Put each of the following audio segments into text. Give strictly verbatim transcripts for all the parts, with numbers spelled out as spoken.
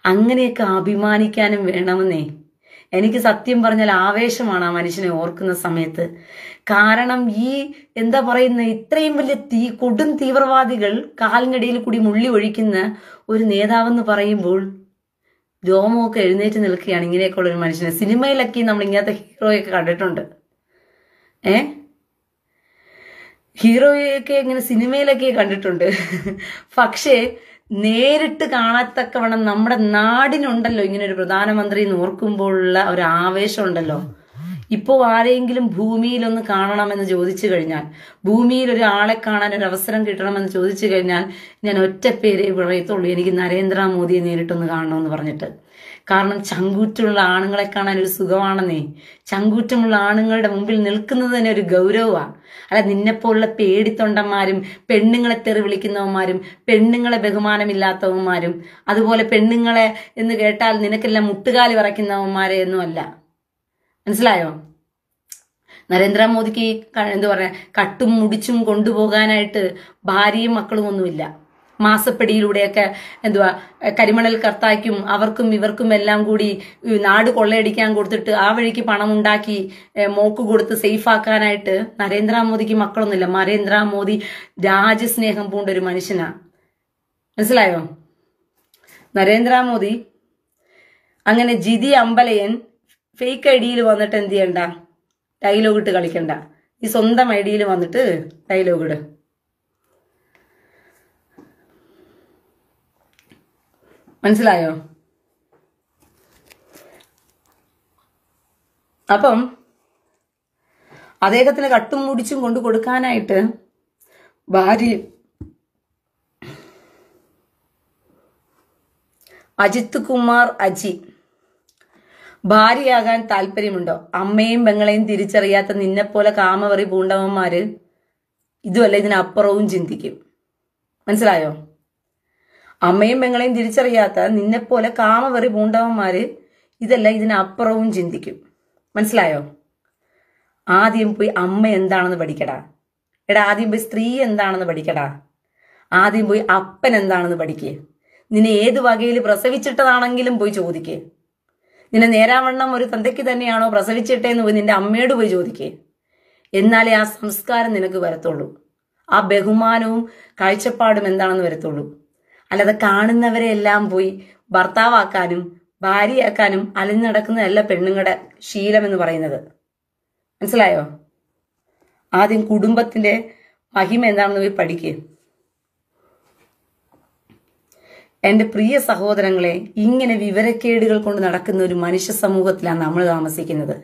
അങ്ങനെയൊക്കെ അഭിമാനിക്കാനും വേണമെന്നേ. എനിക്ക് സത്യം പറഞ്ഞാൽ ആവേശമാണ് ആ മനുഷ്യനെ ഓർക്കുന്ന സമയത്ത്. കാരണം ഈ എന്താ പറയുന്ന ഇത്രയും വലിയ തീ കൊടും തീവ്രവാദികൾ കാലിനടിയിൽ കൂടി മുള്ളി ഒഴിക്കുന്ന ഒരു നേതാവെന്ന് പറയുമ്പോൾ രോമമൊക്കെ എഴുന്നേറ്റ് നിൽക്കുകയാണ് ഇങ്ങനെയൊക്കെ ഉള്ളൊരു മനുഷ്യനെ. സിനിമയിലൊക്കെ നമ്മൾ ഇങ്ങനത്തെ ഹീറോയൊക്കെ കണ്ടിട്ടുണ്ട്. ഏ ഹീറോയൊക്കെ ഇങ്ങനെ സിനിമയിലൊക്കെ കണ്ടിട്ടുണ്ട്. പക്ഷേ നേരിട്ട് കാണത്തക്കവണ്ണം നമ്മുടെ നാടിനുണ്ടല്ലോ ഇങ്ങനെ ഒരു പ്രധാനമന്ത്രി എന്ന് ഓർക്കുമ്പോഴുള്ള ഒരു ആവേശം ഉണ്ടല്ലോ. ഇപ്പോൾ ആരെങ്കിലും ഭൂമിയിലൊന്ന് കാണണമെന്ന് ചോദിച്ചു കഴിഞ്ഞാൽ, ഭൂമിയിൽ ഒരാളെ കാണാൻ ഒരു അവസരം കിട്ടണമെന്ന് ചോദിച്ചു കഴിഞ്ഞാൽ ഞാൻ ഒറ്റ പേരേ പറയത്തുള്ളൂ, എനിക്ക് നരേന്ദ്രമോദിയെ നേരിട്ടൊന്ന് കാണണമെന്ന് പറഞ്ഞിട്ട്. കാരണം ചങ്കൂറ്റമുള്ള ആണുങ്ങളെ കാണാൻ ഒരു സുഖമാണെന്നേ. ചങ്കൂറ്റമുള്ള ആണുങ്ങളുടെ മുമ്പിൽ നിൽക്കുന്നത് തന്നെ ഒരു ഗൗരവമാണ്. അല്ല നിന്നെപ്പോലുള്ള പേടിത്തൊണ്ടന്മാരും പെണ്ണുങ്ങളെ തെറി വിളിക്കുന്നവന്മാരും പെണ്ണുങ്ങളെ ബഹുമാനമില്ലാത്തവന്മാരും അതുപോലെ പെണ്ണുങ്ങളെ എന്ന് കേട്ടാൽ നിനക്കെല്ലാം മുട്ടുകാലി വിറയ്ക്കുന്നവന്മാരെ ഒന്നും അല്ല. മനസ്സിലായോ? നരേന്ദ്രമോദിക്ക് എന്താ പറയാ കട്ടും മുടിച്ചും കൊണ്ടുപോകാനായിട്ട് ഭാര്യയും മക്കളും ഒന്നുമില്ല. മാസപ്പടിയിലൂടെയൊക്കെ എന്തുവാ കരിമണൽ കർത്തായ്ക്കും അവർക്കും ഇവർക്കും എല്ലാം കൂടി നാട് കൊള്ളയടിക്കാൻ കൊടുത്തിട്ട് ആ വഴിക്ക് പണം ഉണ്ടാക്കി മോക്ക് കൊടുത്ത് സേഫ് ആക്കാനായിട്ട് നരേന്ദ്രമോദിക്ക് മക്കളൊന്നുമില്ല. നരേന്ദ്രമോദി രാജ്യസ്നേഹം പൂണ്ട ഒരു മനുഷ്യനാ. മനസ്സിലായോ? നരേന്ദ്രമോദി അങ്ങനെ ജിതി അമ്പലയൻ ഫേക്ക് ഐ ഡിയിൽ വന്നിട്ട് എന്ത് ചെയ്യണ്ട, ഡയലോഗ് ഇട്ട് കളിക്കണ്ട. ഈ സ്വന്തം ഐ ഡിയിൽ വന്നിട്ട് ഡയലോഗ് ഇട്. മനസ്സിലായോ? അപ്പം അദ്ദേഹത്തിന് കട്ടും മുടിച്ചും കൊണ്ടു കൊടുക്കാനായിട്ട് ഭാര്യ അജിത് കുമാർ അജി ഭാര്യയാകാൻ താല്പര്യമുണ്ടോ? അമ്മയും പെങ്ങളെയും തിരിച്ചറിയാത്ത നിന്നെപ്പോലെ കാമവറി പൂണ്ടവന്മാര് ഇതുമല്ല ഇതിനപ്പുറവും ചിന്തിക്കും. മനസ്സിലായോ? അമ്മയും പെങ്ങളെയും തിരിച്ചറിയാത്ത നിന്നെപ്പോലെ കാമവറി പൂണ്ടവന്മാര് ഇതല്ല ഇതിനപ്പുറവും ചിന്തിക്കും. മനസ്സിലായോ? ആദ്യം പോയി അമ്മ എന്താണെന്ന് പഠിക്കടാ. എടാ ആദ്യം പോയി സ്ത്രീ എന്താണെന്ന് പഠിക്കടാ. ആദ്യം പോയി അപ്പൻ എന്താണെന്ന് പഠിക്കേ. നിന്നെ ഏത് വകയിൽ പ്രസവിച്ചിട്ടതാണെങ്കിലും പോയി ചോദിക്കേ. നിന്നെ നേരാവണ്ണം ഒരു തന്തയ്ക്ക് തന്നെയാണോ പ്രസവിച്ചിട്ടേന്ന് പോയി നിന്റെ അമ്മയോട് പോയി ചോദിക്കേ. എന്നാലേ ആ സംസ്കാരം നിനക്ക് വരത്തുള്ളൂ. ആ ബഹുമാനവും കാഴ്ചപ്പാടും എന്താണെന്ന് വരത്തുള്ളൂ. അല്ലാതെ കാണുന്നവരെ എല്ലാം പോയി ഭർത്താവാക്കാനും ഭാര്യയാക്കാനും അലഞ്ഞു നടക്കുന്നതല്ല പെണ്ണുങ്ങളുടെ ശീലം എന്ന് പറയുന്നത്. മനസ്സിലായോ? ആദ്യം കുടുംബത്തിന്റെ മഹിമ എന്താണെന്ന് പോയി പഠിക്കുക. എന്റെ പ്രിയ സഹോദരങ്ങളെ, ഇങ്ങനെ വിവരക്കേടുകൾ കൊണ്ട് നടക്കുന്ന ഒരു മനുഷ്യ സമൂഹത്തിലാണ് നമ്മൾ താമസിക്കുന്നത്.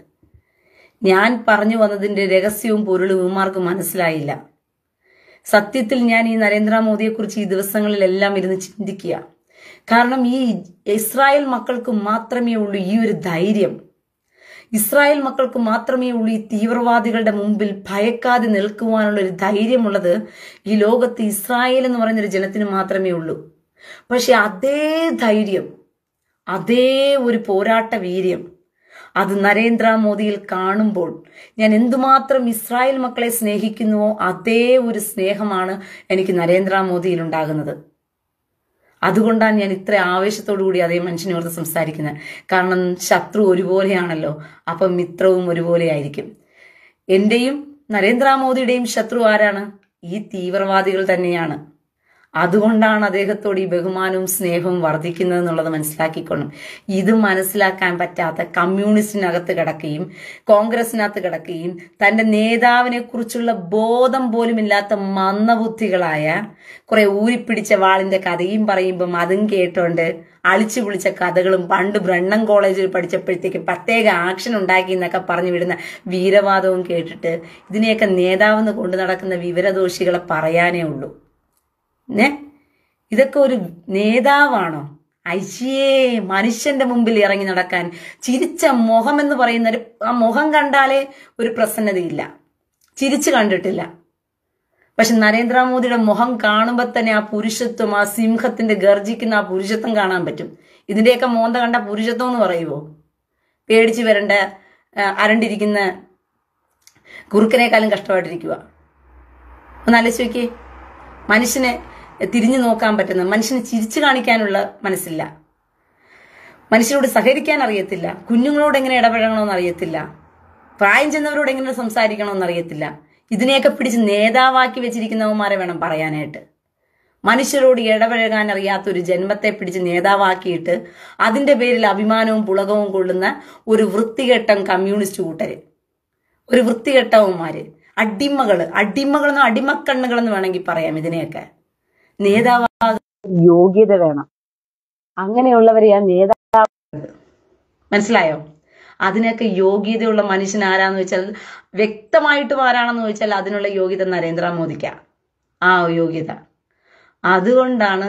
ഞാൻ പറഞ്ഞു വന്നതിന്റെ രഹസ്യവും പൊരുളും ഇവന്മാർക്ക് മനസ്സിലായില്ല. സത്യത്തിൽ ഞാൻ ഈ നരേന്ദ്രമോദിയെ കുറിച്ച് ഈ ദിവസങ്ങളിലെല്ലാം ഇരുന്ന് ചിന്തിക്കുക. കാരണം ഈ ഇസ്രായേൽ മക്കൾക്ക് മാത്രമേ ഉള്ളൂ ഈ ഒരു ധൈര്യം. ഇസ്രായേൽ മക്കൾക്ക് മാത്രമേ ഉള്ളൂ ഈ തീവ്രവാദികളുടെ മുമ്പിൽ ഭയക്കാതെ നിൽക്കുവാനുള്ള ഒരു ധൈര്യമുള്ളത്. ഈ ലോകത്ത് ഇസ്രായേൽ എന്ന് പറയുന്നൊരു ജനത്തിന് മാത്രമേ ഉള്ളൂ. പക്ഷെ അതേ ധൈര്യം, അതേ ഒരു പോരാട്ട വീര്യം അത് നരേന്ദ്രമോദിയിൽ കാണുമ്പോൾ ഞാൻ എന്തുമാത്രം ഇസ്രായേൽ മക്കളെ സ്നേഹിക്കുന്നുവോ അതേ ഒരു സ്നേഹമാണ് എനിക്ക് നരേന്ദ്രമോദിയിൽ ഉണ്ടാകുന്നത്. അതുകൊണ്ടാണ് ഞാൻ ഇത്ര ആവേശത്തോടു കൂടി അതേ മനുഷ്യനെ ഓർത്ത് സംസാരിക്കുന്നത്. കാരണം ശത്രു ഒരുപോലെയാണല്ലോ, അപ്പം മിത്രവും ഒരുപോലെ ആയിരിക്കും. എന്റെയും നരേന്ദ്രമോദിയുടെയും ശത്രു ആരാണ്? ഈ തീവ്രവാദികൾ തന്നെയാണ്. അതുകൊണ്ടാണ് അദ്ദേഹത്തോട് ഈ ബഹുമാനവും സ്നേഹവും വർദ്ധിക്കുന്നത് എന്നുള്ളത് മനസ്സിലാക്കിക്കൊള്ളും. ഇത് മനസ്സിലാക്കാൻ പറ്റാത്ത കമ്മ്യൂണിസ്റ്റിനകത്ത് കിടക്കുകയും കോൺഗ്രസിനകത്ത് കിടക്കുകയും തന്റെ നേതാവിനെ കുറിച്ചുള്ള ബോധം പോലും ഇല്ലാത്ത മന്ദബുദ്ധികളായ കുറെ ഊരിപ്പിടിച്ച വാളിന്റെ കഥയും പറയുമ്പം അതും കേട്ടോണ്ട് അളിച്ചു പൊളിച്ച കഥകളും പണ്ട് ബ്രണ്ണൻ കോളേജിൽ പഠിച്ചപ്പോഴത്തേക്ക് പ്രത്യേക ആക്ഷൻ ഉണ്ടാക്കി എന്നൊക്കെ പറഞ്ഞു വിടുന്ന വീരവാദവും കേട്ടിട്ട് ഇതിനെയൊക്കെ നേതാവെന്ന് കൊണ്ടു നടക്കുന്ന വിവരദോഷികളെ പറയാനേ ഉള്ളൂ. നെ ഇതൊക്കെ ഒരു നേതാവാണോ? അയ്യേ, മനുഷ്യന്റെ മുമ്പിൽ ഇറങ്ങി നടക്കാൻ ചിരിച്ച മുഖം എന്ന് പറയുന്ന ഒരു ആ മുഖം കണ്ടാലേ ഒരു പ്രസന്നതയില്ല. ചിരിച്ചു കണ്ടിട്ടില്ല. പക്ഷെ നരേന്ദ്രമോദിയുടെ മുഖം കാണുമ്പോൾ തന്നെ ആ പുരുഷത്വം, ആ സിംഹത്തിന്റെ ഗർജിക്കുന്ന ആ പുരുഷത്വം കാണാൻ പറ്റും. ഇതിന്റെയൊക്കെ മോന്ത കണ്ട പുരുഷത്വം എന്ന് പറയുവോ? പേടിച്ചു വരണ്ട അരണ്ടിരിക്കുന്ന കുറുക്കനേക്കാളും കഷ്ടമായിട്ടിരിക്കുക. ഒന്ന് ആലോചിച്ച് നോക്കിയേ. മനുഷ്യനെ തിരിഞ്ഞു നോക്കാൻ പറ്റുന്ന, മനുഷ്യനെ ചിരിച്ചു കാണിക്കാനുള്ള മനസ്സില്ല. മനുഷ്യരോട് സഹകരിക്കാൻ അറിയത്തില്ല, കുഞ്ഞുങ്ങളോട് എങ്ങനെ ഇടപഴകണമെന്ന് അറിയത്തില്ല, പ്രായം ചെന്നവരോട് എങ്ങനെ സംസാരിക്കണമെന്ന് അറിയത്തില്ല. ഇതിനെയൊക്കെ പിടിച്ച് നേതാവാക്കി വെച്ചിരിക്കുന്നവന്മാരെ വേണം പറയാനായിട്ട്. മനുഷ്യരോട് ഇടപഴകാൻ അറിയാത്ത ഒരു ജന്മത്തെ പിടിച്ച് നേതാവാക്കിയിട്ട് അതിന്റെ പേരിൽ അഭിമാനവും പുളകവും കൊള്ളുന്ന ഒരു വൃത്തികെട്ടം കമ്മ്യൂണിസ്റ്റ് കൂട്ടര്, ഒരു വൃത്തികെട്ടവന്മാര്, അടിമകള്, അടിമകളെന്നോ അടിമക്കണ്ണുകളെന്ന് വേണമെങ്കിൽ പറയാം. ഇതിനെയൊക്കെ നേതാവാകാൻ യോഗ്യത വേണം. അങ്ങനെയുള്ളവരെയാ നേതാവ്. മനസ്സിലായോ? അതിനൊക്കെ യോഗ്യതയുള്ള മനുഷ്യൻ ആരാന്ന് വെച്ചാൽ, വ്യക്തമായിട്ടും ആരാണെന്ന് ചോദിച്ചാൽ അതിനുള്ള യോഗ്യത നരേന്ദ്രമോദിക്കാ. ആ യോഗ്യത. അതുകൊണ്ടാണ്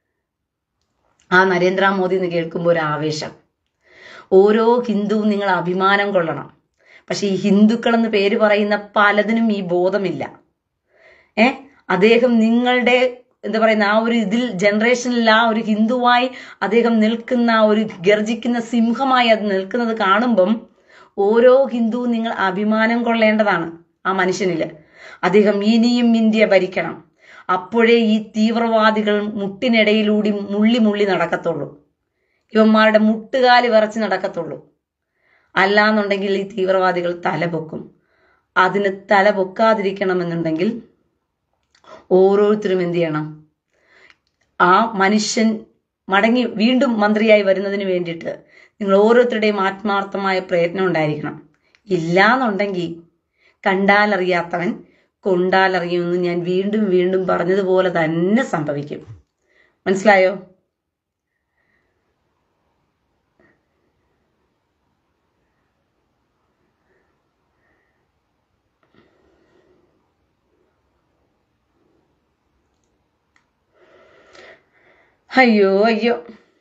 ആ നരേന്ദ്രമോദി എന്ന് കേൾക്കുമ്പോൾ ഒരു ആവേശം. ഓരോ ഹിന്ദുവും നിങ്ങൾ അഭിമാനം കൊള്ളണം. പക്ഷെ ഈ ഹിന്ദുക്കൾ എന്ന് പേര് പറയുന്ന പലതിനും ഈ ബോധമില്ല. ഏ അദ്ദേഹം നിങ്ങളുടെ എന്താ പറയുന്ന ആ ഒരു ഇതിൽ ജനറേഷനിൽ ആ ഒരു ഹിന്ദുവായി അദ്ദേഹം നിൽക്കുന്ന, ഒരു ഗർജിക്കുന്ന സിംഹമായി അത് നിൽക്കുന്നത് കാണുമ്പം ഓരോ ഹിന്ദുവും നിങ്ങൾ അഭിമാനം കൊള്ളേണ്ടതാണ് ആ മനുഷ്യനില്. അദ്ദേഹം ഇനിയും ഇന്ത്യ ഭരിക്കണം. അപ്പോഴേ ഈ തീവ്രവാദികൾ മുട്ടിനിടയിലൂടി മുള്ളി മുള്ളി നടക്കത്തുള്ളൂ, ഇവന്മാരുടെ മുട്ടുകാല് വിറച്ച് നടക്കത്തുള്ളൂ. അല്ലാന്നുണ്ടെങ്കിൽ ഈ തീവ്രവാദികൾ തലപൊക്കും. അതിന് തല പൊക്കാതിരിക്കണമെന്നുണ്ടെങ്കിൽ ഓരോരുത്തരും എന്ത് ചെയ്യണം? ആ മനുഷ്യൻ മടങ്ങി വീണ്ടും മന്ത്രിയായി വരുന്നതിന് വേണ്ടിയിട്ട് നിങ്ങൾ ഓരോരുത്തരുടെയും ആത്മാർത്ഥമായ പ്രയത്നം ഉണ്ടായിരിക്കണം. ഇല്ലാന്നുണ്ടെങ്കിൽ കണ്ടാലറിയാത്തവൻ കൊണ്ടാലറിയുമെന്ന് ഞാൻ വീണ്ടും വീണ്ടും പറഞ്ഞതുപോലെ തന്നെ സംഭവിക്കും. മനസ്സിലായോ? അയ്യോ അയ്യോ.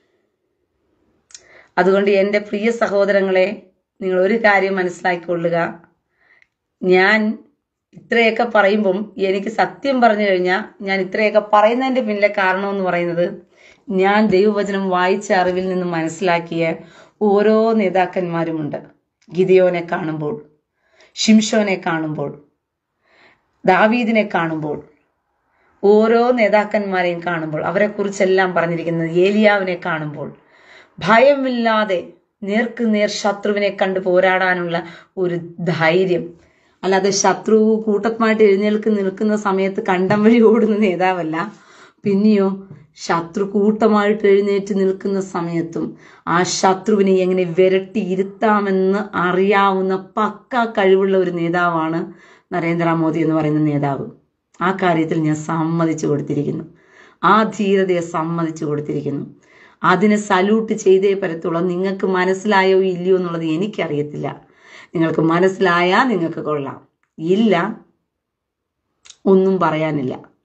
അതുകൊണ്ട് എൻ്റെ പ്രിയ സഹോദരങ്ങളെ, നിങ്ങൾ ഒരു കാര്യം മനസ്സിലാക്കിക്കൊള്ളുക. ഞാൻ ഇത്രയൊക്കെ പറയുമ്പം എനിക്ക് സത്യം പറഞ്ഞു കഴിഞ്ഞാൽ ഞാൻ ഇത്രയൊക്കെ പറയുന്നതിൻ്റെ പിന്നിലെ കാരണം എന്ന് പറയുന്നത്, ഞാൻ ദൈവവചനം വായിച്ച അറിവിൽ നിന്ന് മനസ്സിലാക്കിയ ഓരോ നേതാക്കന്മാരുമുണ്ട്. ഗിദെയോനെ കാണുമ്പോൾ, ശിംശോനെ കാണുമ്പോൾ, ദാവീദിനെ കാണുമ്പോൾ, ഓരോ നേതാക്കന്മാരെയും കാണുമ്പോൾ, അവരെ കുറിച്ചെല്ലാം പറഞ്ഞിരിക്കുന്നത്, ഏലിയാവിനെ കാണുമ്പോൾ ഭയമില്ലാതെ നേർക്ക് നേർ ശത്രുവിനെ കണ്ട് പോരാടാനുള്ള ഒരു ധൈര്യം, അല്ലാതെ ശത്രു കൂട്ടമായിട്ട് എഴുന്നേൽക്ക് നിൽക്കുന്ന സമയത്ത് കണ്ടം വഴി ഓടുന്ന നേതാവല്ല. പിന്നെയോ ശത്രു കൂട്ടമായിട്ട് എഴുന്നേറ്റ് നിൽക്കുന്ന സമയത്തും ആ ശത്രുവിനെ എങ്ങനെ വിരട്ടി ഇരുത്താമെന്ന് അറിയാവുന്ന പക്ക കഴിവുള്ള ഒരു നേതാവാണ് നരേന്ദ്രമോദി എന്ന് പറയുന്ന നേതാവ്. ആ കാര്യത്തിൽ ഞാൻ സമ്മതിച്ചു കൊടുത്തിരിക്കുന്നു. ആ ധീരതയെ സമ്മതിച്ചു കൊടുത്തിരിക്കുന്നു. അതിനെ സല്യൂട്ട് ചെയ്തേ പറ്റത്തുള്ളൂ. നിങ്ങൾക്ക് മനസ്സിലായോ ഇല്ലയോ എന്നുള്ളത് എനിക്കറിയത്തില്ല. നിങ്ങൾക്ക് മനസ്സിലായാൽ നിങ്ങൾക്ക് കൊള്ളാം, ഇല്ല ഒന്നും പറയാനില്ല.